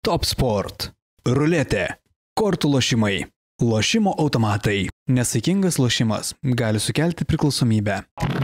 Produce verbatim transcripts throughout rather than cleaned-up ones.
Top Sport. Ruletė. Kortų lošimai. Lošimo automatai. Nesaikingas lošimas gali sukelti priklausomybę.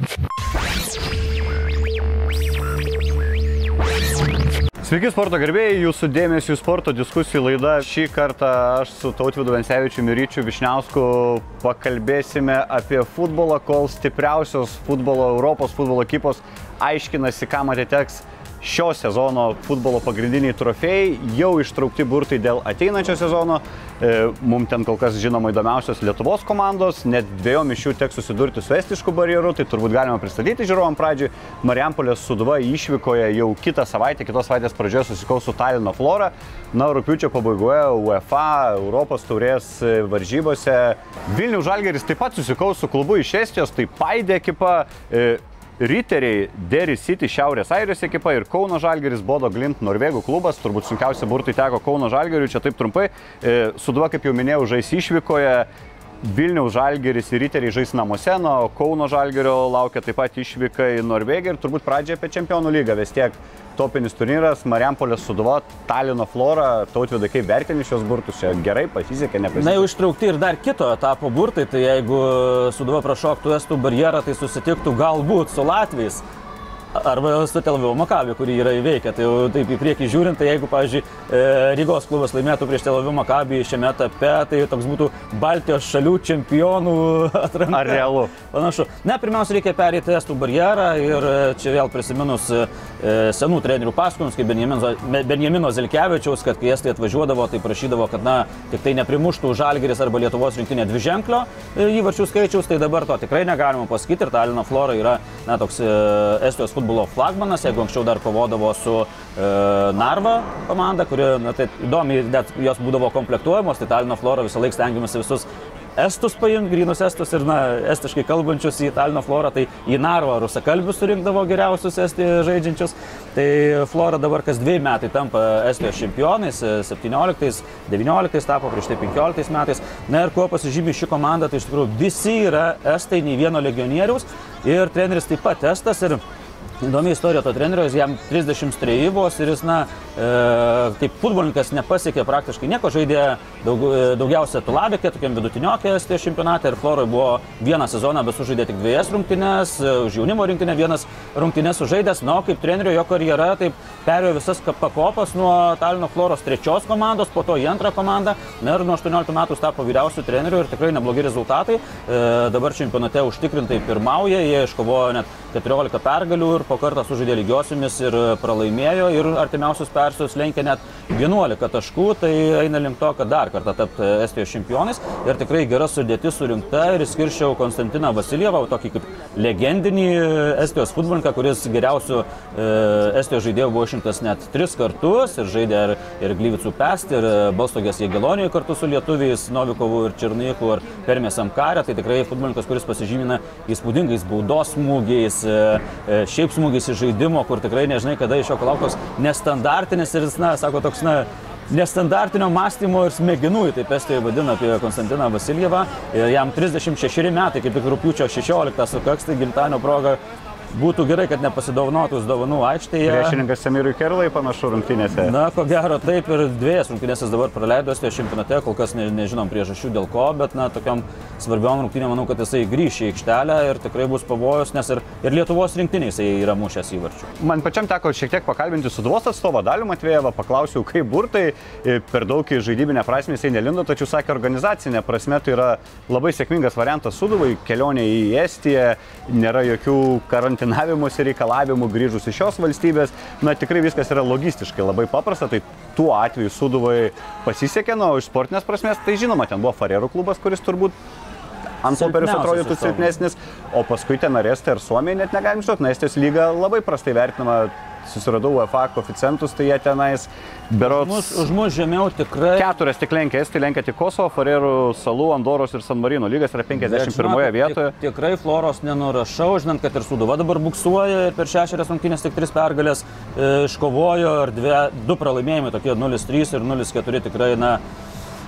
Sveiki sporto gerbėjai, jūsų dėmesio sporto diskusijų laida. Šį kartą aš su Tautvydu Vencevičiumi ir Ryčiu Višniausku pakalbėsime apie futbolą, kol stipriausios futbolo, Europos futbolo ekipos aiškinasi, kam atiteks šio sezono futbolo pagrindiniai trofėjai, jau ištraukti burtai dėl ateinančio sezono. Mums ten kol kas žinoma įdomiausios Lietuvos komandos, net dviejom iš jų teks susidurti su estišku barjeru, tai turbūt galima pristatyti žiūrovam pradžiui. Marijampolės Sūduva išvykoje jau kitą savaitę, kitos savaitės pradžioje susikaus su Talino Flora. Na, rugpjūčio pabaigoje UEFA, Europos taurės varžybose. Vilniaus Žalgiris taip pat susikaus su klubu iš Estijos, tai Paide ekipa. Riteriai, Derry City, Šiaurės Airijos ekipa ir Kauno Žalgiris, Bodo Glimt, Norvegų klubas. Turbūt sunkiausia burtai teko Kauno Žalgiriui, čia taip trumpai. Sūduva, kaip jau minėjau, žais išvykoje. Vilniaus Žalgiris ir Riteriai žais namuose, nuo Kauno Žalgirio laukia taip pat išvyka į Norvegiją. Ir turbūt pradžiai apie Čempionų lygą. Vis tiek topinis turnyras, Marijampolės Sūduva, Talino Flora. Tautvydai, kaip vertini šios burtus? Čia gerai pasisekė, nepasisekė? Na, jau ištraukti ir dar kito etapo burtai, tai jeigu Sūduva prašoktų estų barjerą, tai susitiktų galbūt su latviais arba su Tel Avivo Maccabi, kurį yra įveikę. Tai jau taip į priekį žiūrint, tai jeigu, pavyzdžiui, Rygos klubas laimėtų prieš Tel Avivo Maccabi šiame etape, tai toks būtų Baltijos šalių čempionų atranka. Ar realu? Panašu. Ne, pirmiausia, reikia pereiti estų barjerą ir čia vėl prisiminus senų trenerių pasakojimus, kaip Benjamino Zelkevičiaus, kad kai estai atvažiuodavo, tai prašydavo, kad, na, tik tai neprimuštų Žalgiris arba Lietuvos rinktinė dviženklio įvarčių skaičiaus, tai dabar to tikrai negalima pasakyti. Ir Talino Flora yra, na, toks Estijos futbolo flagmanas, jeigu anksčiau dar kovodavo su e, Narva komanda, kuri, na, tai įdomiai, net jos būdavo komplektuojamos, tai Talino Flora visą laiką stengiamasi visus estus paimti, grynus estus ir, na, estiškai kalbančius į Talino Florą, tai į Narvą rusakalbius surinkdavo geriausius Estijoje žaidžiančius. Tai Flora dabar kas dviejai metai tampa Estijos čempionais, septynioliktais, devynioliktais tapo, prieš tai penkioliktais metais. Na ir kuo pasižymi ši komanda, tai iš tikrųjų visi yra estai, nei vieno legionieriaus ir treneris taip pat estas. Ir įdomi istorija to trenerio, jam trisdešimt treji vos ir jis, na, e, kaip futbolininkas nepasiekė praktiškai nieko, žaidė daug, daugiausia Tulabekė, tokiam vidutiniokė Estijos čempionate ir Floroj buvo vieną sezoną, bet sužaidė tik dviejas rungtynes, už jaunimo rinktinę vienas rungtynes sužaidęs, na, kaip trenerio jo karjera taip perėjo visas pakopas nuo Talino Floros trečios komandos, po to į antrą komandą, na ir nuo aštuonioliktų metų tapo vyriausių trenerių ir tikrai neblogi rezultatai. E, dabar čempionate užtikrintai pirmauja, jie iškovojo net keturiolika pergalių ir po kartą sužaidė lygiosiomis ir pralaimėjo ir artimiausius persius lenkia net vienuolika taškų, tai eina link to, kad dar kartą tapti Estijos čempionais ir tikrai gera sudėtis surinkta ir išskirčiau Konstantiną Vasiljevą, tokį kaip legendinį Estijos futbolininką, kuris geriausių e, Estijos žaidėjų buvo išrinktas net tris kartus ir žaidė ir, ir Glyvicų Pest, ir Balstogės Jagelonijoje kartu su lietuviais, Novikovu ir Černyku ir Permės Amkarė, tai tikrai futbolininkas, kuris pasižymina įspūdingais baudos smūgiais, šiaip smūgiais į žaidimo, kur tikrai nežinai, kada iš jo laukos nestandartinis ir jis, na, sako, toks, na, nestandartinio mąstymo ir smegenų, taip Estijoje vadina apie Konstantiną Vasiljevą. Jam trisdešimt šešeri metai, kaip tik rugpjūčio šešioliktą sukaks, tai gimtadienio proga. Būtų gerai, kad nepasidovanotus dovanų aikštėje. Priešininkas Samirui Kerlai panašu rungtynėse. Na, ko gero, taip ir dviejas rungtynėses dabar praleido Estijos čempionate, kol kas ne, nežinom priežasčių dėl ko, bet, na, tokiam svarbiom rungtynėm manau, kad jisai grįš į aikštelę ir tikrai bus pavojus, nes ir, ir Lietuvos rinktinė jisai yra mušęs įvarčių. Man pačiam teko šiek tiek pakalbinti Sūduvos atstovą Dalių Matvėjevą, paklausiau, kaip burtai, per daug į žaidybinę prasmę jisai nelindo, tačiau sakė, organizacinė prasme tai yra labai sėkmingas variantas Sūduvai, kelionė į Estiją, nėra jokių karantinavimus ir reikalavimų grįžus iš šios valstybės. Na, tikrai viskas yra logistiškai labai paprasta, tai tuo atveju Sūduvai pasisekė, nuo iš sportinės prasmės, tai žinoma, ten buvo Farerų klubas, kuris turbūt ant popieriaus atrodytų silpnesnis, o paskui ten Estija ir Suomija net negalim žinoti, na, Estijos lyga labai prastai vertinama. Susiradau UEFA koeficientus, tai jie tenais berods... Už mus žemiau tikrai... Keturias tik lenkia, Estija lenkia tik Kosovo, Farerų salų, Andoros ir San Marino. Lygas yra penkiasdešimt pirmoje vietoje. Tik, tikrai Floros nenurašau, žinant, kad ir Sūduva dabar buksuoja ir per šešerias rungtynes tik tris pergalės e, iškovojo ir dvi, du pralaimėjimai, tokie nulis trys ir nulis keturi tikrai, na...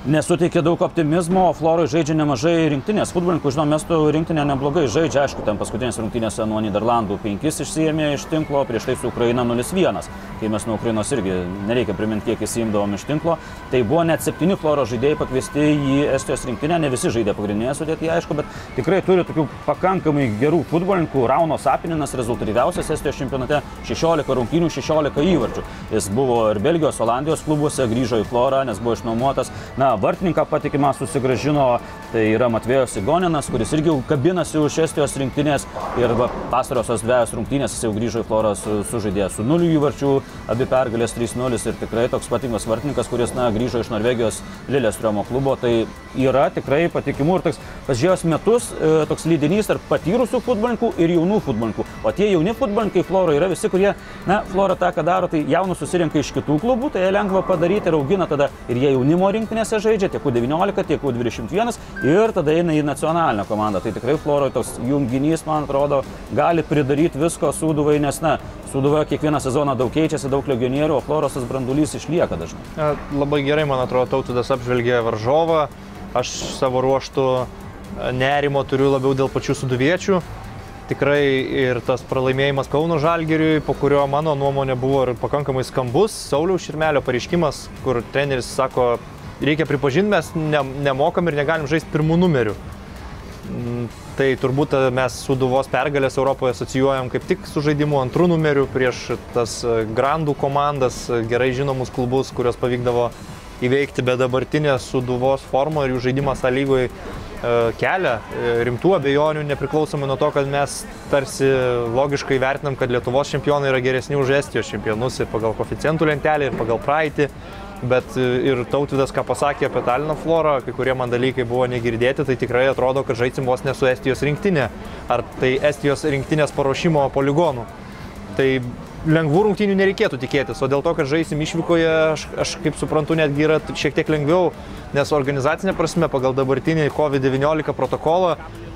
nesuteikia daug optimizmo, o Florui žaidžia nemažai rinktinės futbolininkų. Žinom, mestų rinktinė neblogai žaidžia, aišku, ten paskutinės rungtynėse nuo Niderlandų penkis išsiėmė iš tinklo, prieš tai su Ukraina nulis vienas, kai mes nuo Ukrainos irgi nereikia priminti, kiek įsiimdavom iš tinklo. Tai buvo net septyni Floro žaidėjai pakviesti į Estijos rinktinę, ne visi žaidė pagrindinėje sudėtyje, aišku, bet tikrai turi tokių pakankamai gerų futbolininkų. Rauno Sapininas rezultatyviausias Estijos čempionate, šešiolika rungtynių, šešiolika įvarčių. Jis buvo ir Belgijos, Olandijos klubuose, grįžo į Florą, nes buvo išnuomotas. Na, vartininką patikimą susigrąžino, tai yra Matvėjos Igoninas, kuris irgi kabinasi už Estijos rinktinės ir pastarosios dvejos rungtynės jis jau grįžo į Florą su, sužaidė su nuliu įvarčių, abi pergalės trys nulis ir tikrai toks patingas vartininkas, kuris na, grįžo iš Norvegijos Lillestrømo klubo. Tai yra tikrai patikimų ir toks pasižiūrėjus metus e, toks lydinys tarp patyrusių futbolininkų ir jaunų futbolininkų. O tie jauni futbolininkai Floro yra visi, kurie, na, Flora tą, ką daro, tai jaunus susirenka iš kitų klubų, tai jie lengva padaryti ir augina tada ir jie jaunimo rinktinėse žaidžia, tiek U devyniolika, tiek U dvidešimt vienas ir tada eina į nacionalinę komandą. Tai tikrai Floroj toks junginys, man atrodo, gali pridaryti visko Sūduvai, nes, na, Sūduvoje kiekvieną sezoną daug keičiasi, daug legionierių, o Floros tas brandulys išlieka dažnai. Labai gerai, man atrodo, Tautvydas apžvelgė varžovą. Aš savo ruoštų nerimo turiu labiau dėl pačių sūduviečių. Tikrai ir tas pralaimėjimas Kauno Žalgiriui, po kurio mano nuomonė buvo ir pakankamai skambus, Sauliaus Širmelio pareiškimas, kur treneris sako, reikia pripažinti, mes ne, nemokam ir negalim žaisti pirmų numerių. Tai turbūt mes Sūduvos pergalės Europoje asocijuojam kaip tik su žaidimu antrų numerių prieš tas grandų komandas, gerai žinomus klubus, kurios pavykdavo įveikti, bet dabartinė Sūduvos forma ir jų žaidimas A lygoje kelia rimtų abejonių, nepriklausomai nuo to, kad mes tarsi logiškai vertinam, kad Lietuvos čempionai yra geresni už Estijos čempionus ir pagal koeficientų lentelę, ir pagal praeitį. Bet ir Tautvydas, ką pasakė apie Talino Florą, kai kurie man dalykai buvo negirdėti, tai tikrai atrodo, kad žaisim vos ne su Estijos rinktinė, ar tai Estijos rinktinės paruošimo poligonų. Tai lengvų rungtynių nereikėtų tikėtis, o dėl to, kad žaisim išvykoje, aš, aš kaip suprantu, netgi yra šiek tiek lengviau, nes organizacinė prasme pagal dabartinį COVID devyniolika protokolą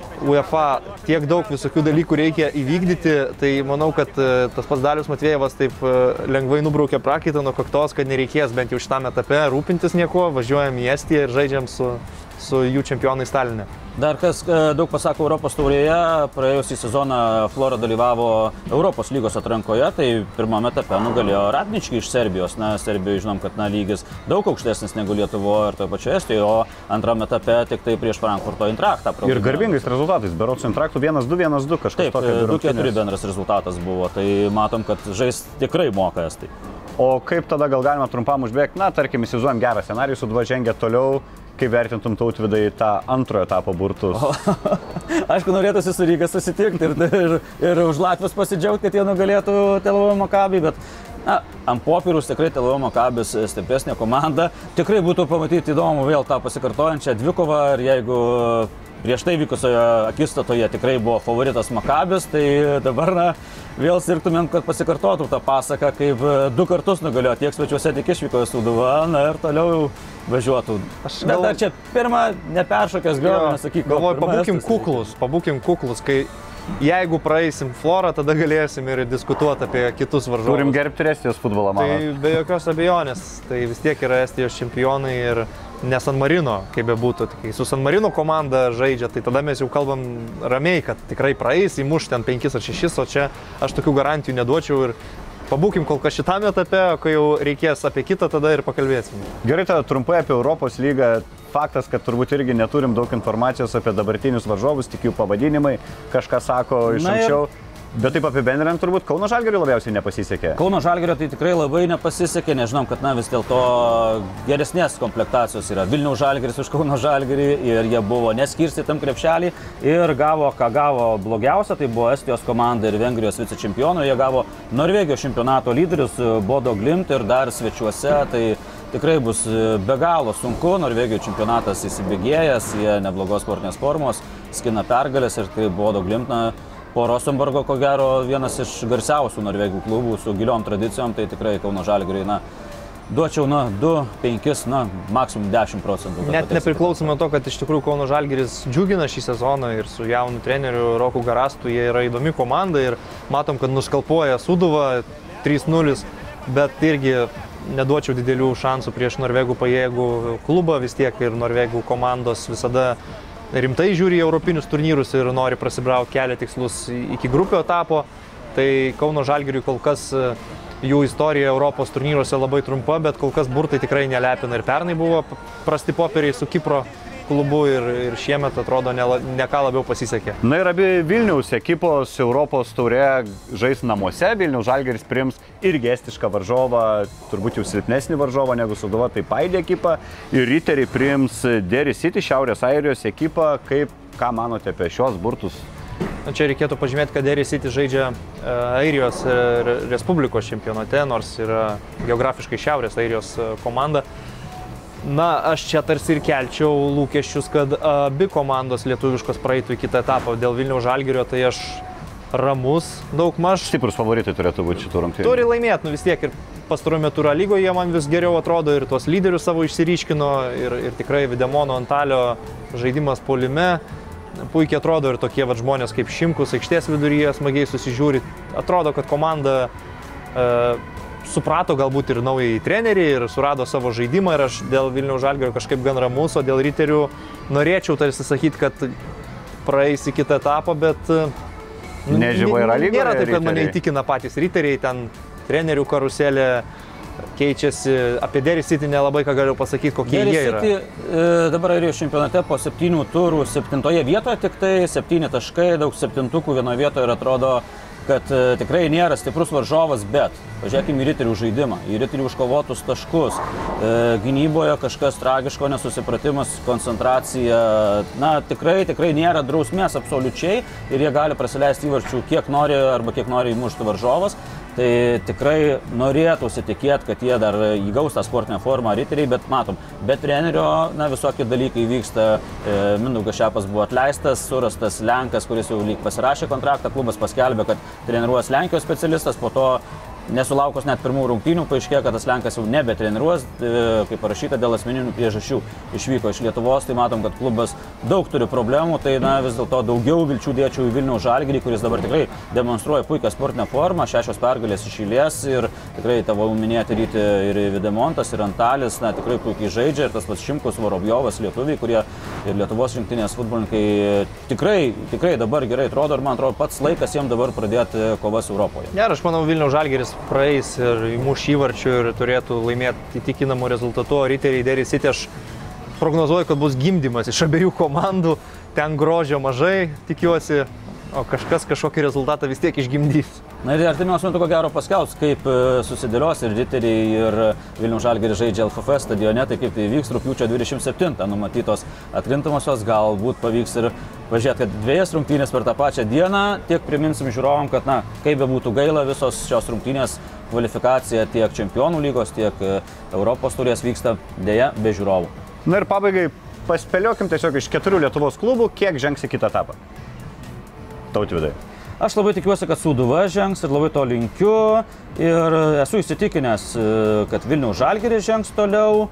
UEFA tiek daug visokių dalykų reikia įvykdyti, tai manau, kad tas pats Dalius Matvėjevas taip lengvai nubraukė prakaitą nuo kaktos, kad nereikės bent jau šitame etape rūpintis nieko, važiuojam į Estiją ir žaidžiam su, su jų čempionais Taline. Dar kas daug pasako Europos taurėje, praėjusį sezoną Flora dalyvavo Europos lygos atrankoje, tai pirmame etape nugalėjo Radničkį iš Serbijos. Na, Serbijoje žinom, kad na, lygis daug aukštesnis negu Lietuvoje ir toje pačioje Estijoje, o antrame etape tik tai prieš Frankfurto Eintrachtą. Ir garbingais rezultatais, berods Eintrachtų vienas du vienas du kažkas tokio. Taip, du keturi bendras rezultatas buvo, tai matom, kad žais tikrai moka estai. O kaip tada gal galima trumpam užbėgti, na, tarkim, įsivaizduojam gerą scenarijų, Sūduva žengia toliau. Kaip vertintum Tautvydai tą antrojo etapo burtus? Aišku, norėtųsi su Ryga susitikti ir, ir, ir už Latvijos pasidžiaugti, kad jie nugalėtų Tel Avivo Maccabi, bet na, ant popieriaus tikrai Tel Avivo Maccabis stipresnė komanda. Tikrai būtų pamatyti įdomu vėl tą pasikartojančią dvikovą ir jeigu prieš tai vykusioje akistatoje tikrai buvo favoritas Maccabis, tai dabar na, vėl sirgtumėm, kad pasikartotų tą pasaką, kaip du kartus nugalėjo tiek svečiuose, tiek išvykoje Sūduva, na ir toliau jau važiuotų. Aš gal... Bet dar čia pirmą neperšokęs gal, nesakyk. Galvoju, pabūkim kuklus, pabūkim kuklus, kai jeigu praeisim Florą, tada galėsim ir diskutuoti apie kitus varžovus. Turim gerbti Estijos futbolą, manau. Tai be jokios abejonės, tai vis tiek yra Estijos čempionai ir ne San Marino, kaip bebūtų. Kai su San Marino komanda žaidžia, tai tada mes jau kalbam ramiai, kad tikrai praeis, įmuš ten penkis ar šešis, o čia aš tokių garantijų neduočiau ir pabūkim kol kas šitame etape, kai jau reikės apie kitą, tada ir pakalbėsim. Gerai, tada trumpai apie Europos lygą. Faktas, kad turbūt irgi neturim daug informacijos apie dabartinius varžovus, tik jų pavadinimai, kažką sako iš anksčiau. Bet taip apibendrinant, turbūt Kauno Žalgiriui labiausiai nepasisekė. Kauno Žalgirio tai tikrai labai nepasisekė, nežinom, kad na, vis dėlto geresnės komplektacijos yra Vilniaus Žalgiris už Kauno Žalgirį ir jie buvo neskirsti tam krepšelį ir gavo, ką gavo blogiausia, tai buvo Estijos komanda ir Vengrijos vicečempionų, jie gavo Norvegijos čempionato lyderius Bodo Glimt ir dar svečiuose, tai tikrai bus be galo sunku, Norvegijos čempionatas įsibėgėjęs, jie neblogos sportinės formos, skina pergalės ir tai Bodo Glimt, na, po Rosenborgo, ko gero, vienas iš garsiausių norvegų klubų su giliom tradicijom, tai tikrai Kauno Žalgiriui, na, duočiau, na, du, penkis, na, maksimum dešimt procentų. Net nepriklausomai nuo to, kad iš tikrųjų Kauno Žalgiris džiugina šį sezoną ir su jaunu treneriu Roku Garastu jie yra įdomi komanda ir matom, kad nuskalpuoja Sūduvą trys nulis, bet irgi neduočiau didelių šansų prieš norvegų pajėgų klubą, vis tiek ir norvegų komandos visada rimtai žiūri į europinius turnyrus ir nori prasibraukti kelią tikslus iki grupio etapo. Tai Kauno Žalgiriui kol kas jų istorija Europos turnyruose labai trumpa, bet kol kas burtai tikrai nelepina ir pernai buvo prasti popieriai su Kipro klubu ir, ir šiemet atrodo ne, ne ką labiau pasisekė. Na ir abi Vilniaus ekipos Europos taurė žais namuose. Vilniaus Žalgiris priims irgi estišką varžovą, turbūt jau silpnesnį varžovą negu Sūduva, tai Paide ekipa. Ir riteriai priims Derry City, Šiaurės Airijos ekipą. Kaip, ką manote apie šios burtus? Čia reikėtų pažymėti, kad Derry City žaidžia Airijos Respublikos čempionate, nors yra geografiškai Šiaurės Airijos komanda. Na, aš čia tarsi ir kelčiau lūkesčius, kad abi komandos lietuviškos praeitų į kitą etapą. Dėl Vilniaus Žalgirio tai aš ramus daug maž. Stiprus favoritai turėtų būti šitų rungtynių. Turi laimėti, nu vis tiek ir pastaruoju metu lygoje man vis geriau atrodo ir tuos lyderius savo išsiryškino ir, ir tikrai Videmono Antalio žaidimas puolime. Puikiai atrodo ir tokie vat žmonės kaip Šimkus aikštės viduryje smagiai susižiūri. Atrodo, kad komanda e, suprato galbūt ir naują trenerį ir surado savo žaidimą ir aš dėl Vilniaus Žalgirio kažkaip gan ramus, o dėl riterių norėčiau tarsi sakyti, kad praeis į kitą etapą, bet nežyva yra lygoje. Nėra taip, kad mane įtikina patys riteriai, ten trenerių karuselė keičiasi, apie Derry City nelabai ką galiu pasakyti, kokie Derry jie yra. City e, dabar Airijos čempionate po septynių turų septintoje vietoje, tik tai septyni taškai, daug septintukų vienoje vietoje ir atrodo, kad e, tikrai nėra stiprus varžovas, bet pažiūrėkime į riterių žaidimą, į riterių užkovotus taškus. E, gynyboje kažkas tragiško, nesusipratimas, koncentracija, na tikrai, tikrai nėra drausmės absoliučiai ir jie gali prasileisti įvarčių kiek nori arba kiek nori įmušti varžovas. Tai tikrai norėtųsi tikėti, kad jie dar įgaus tą sportinę formą riteriai, bet matom, be trenerio, na, visokie dalykai vyksta. E, Mindaugas Šepas buvo atleistas, surastas Lenkas, kuris jau lyg pasirašė kontraktą, klubas paskelbė, kad treniruos Lenkijos specialistas, po to nesulaukus net pirmų rungtynių paaiškėjo, kad tas Lenkas jau nebetreniruos, kaip parašyta, dėl asmeninių priežasčių išvyko iš Lietuvos, tai matom, kad klubas daug turi problemų, tai na, vis dėlto daugiau vilčių dėčiau į Vilniaus Žalgirį, kuris dabar tikrai demonstruoja puikią sportinę formą, šešios pergalės iš eilės ir tikrai tavo minėti ryti ir Videmontas, ir Antalis, na, tikrai puikiai žaidžia ir tas pats Šimkus, Vorobjovas, lietuviai, kurie ir Lietuvos rinktinės futbolininkai tikrai, tikrai dabar gerai atrodo ir man atrodo pats laikas jiems dabar pradėti kovas Europoje. Ne, aš manau, Vilniaus Žalgiris praeis ir įmuš įvarčių ir turėtų laimėti įtikinamų rezultatų, o riteriai Derry City aš prognozuoju, kad bus gimdymas iš abiejų komandų, ten grožio mažai, tikiuosi, o kažkas kažkokį rezultatą vis tiek išgimdys. Na ir artimiausiu metu ko gero paskelbs, kaip susidėlios ir riteriai ir Vilniaus Žalgiris žaidžia L F F stadione, tai kaip tai vyks rugpjūčio dvidešimt septintą numatytos atkrintamosios, galbūt pavyks ir pažiūrėti, kad dviejas rungtynės per tą pačią dieną, tiek priminsim žiūrovom, kad na, kaip be būtų gaila, visos šios rungtynės kvalifikacija tiek Čempionų lygos, tiek Europos taurės vyksta dėja be žiūrovų. Na ir pabaigai paspėliokim tiesiog iš keturių Lietuvos klubų, kiek žengs į kitą etapą. Tautvydai. Aš labai tikiuosi, kad Sūduva žengs ir labai to linkiu ir esu įsitikinęs, kad Vilniaus Žalgiris žengs toliau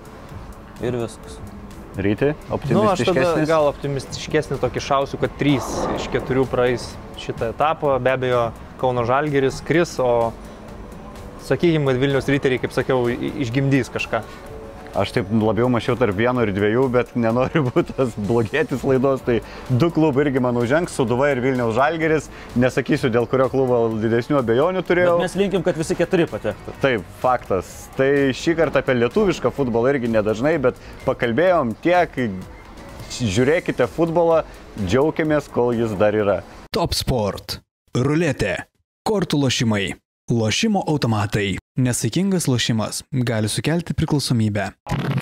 ir viskas. Ryti, optimistiškesnis? Nu, aš tada gal optimistiškesnį tokį šausiu, kad trys iš keturių praeis šitą etapą. Be abejo, Kauno Žalgiris kris, o sakykime, kad Vilniaus riteriai, kaip sakiau, išgimdys kažką. Aš taip labiau mačiau tarp vieno ir dviejų, bet nenoriu būti tas blogėtis laidos, tai du klubai irgi, manau, žengs, Sūduva ir Vilniaus Žalgiris. Nesakysiu, dėl kurio klubo didesnių abejonių turėjau. Bet mes linkim, kad visi keturi patektų. Taip, faktas. Tai šį kartą apie lietuvišką futbolą irgi nedažnai, bet pakalbėjom tiek, žiūrėkite futbolą, džiaugiamės, kol jis dar yra. Top Sport. Ruletė. Kortų lošimai. Lošimo automatai. Nesaikingas lošimas gali sukelti priklausomybę.